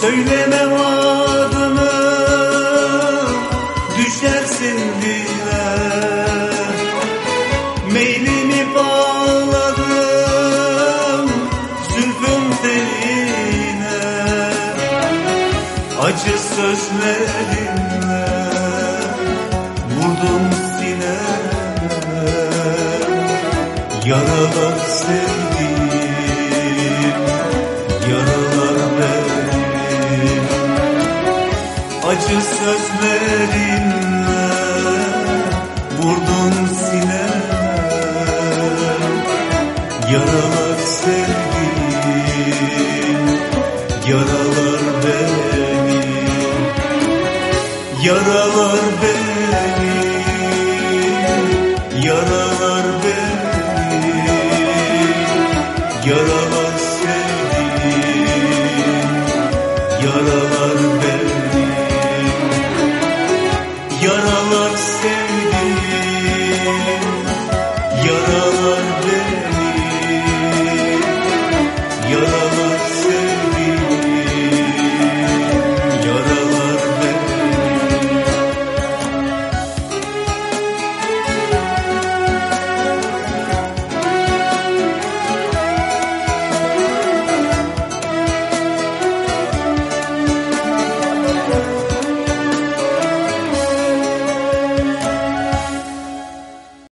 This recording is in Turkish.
Söylemem adını, düşersin dile. Meylimi bağladım zülfün teline, acı sözlerinle vurdum sineme. Yaralar sevdim, yaralar benim. Acı sözlerinle vurdun sineme. Yaralar sevdim, yaralar benim. Yaralar benim, yaralar benim. Yaralar